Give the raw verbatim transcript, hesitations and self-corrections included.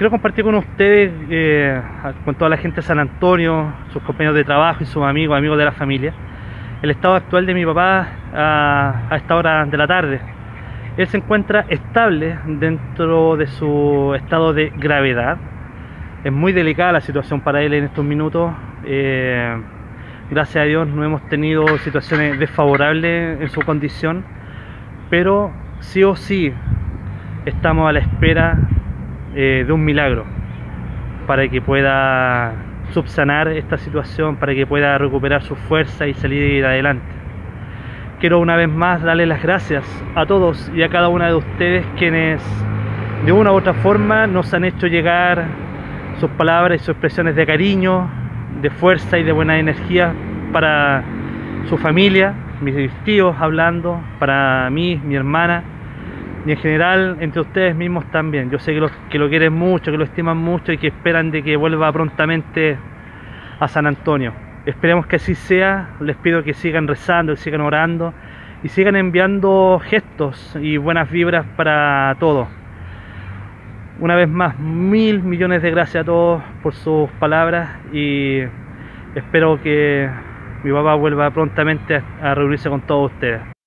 Quiero compartir con ustedes, eh, con toda la gente de San Antonio, sus compañeros de trabajo y sus amigos, amigos de la familia, el estado actual de mi papá a, a esta hora de la tarde. Él se encuentra estable dentro de su estado de gravedad. Es muy delicada la situación para él en estos minutos. Eh, gracias a Dios no hemos tenido situaciones desfavorables en su condición, pero sí o sí estamos a la espera eh, de un milagro para que pueda subsanar esta situación, para que pueda recuperar su fuerza y salir adelante. Quiero una vez más darle las gracias a todos y a cada una de ustedes quienes de una u otra forma nos han hecho llegar sus palabras y sus expresiones de cariño, de fuerza y de buena energía para su familia, mis tíos hablando, para mí, mi hermana y en general entre ustedes mismos también. Yo sé que lo, que lo quieren mucho, que lo estiman mucho y que esperan de que vuelva prontamente a San Antonio. Esperemos que así sea. Les pido que sigan rezando, que sigan orando y sigan enviando gestos y buenas vibras para todos. Una vez más, mil millones de gracias a todos por sus palabras y espero que mi papá vuelva prontamente a reunirse con todos ustedes.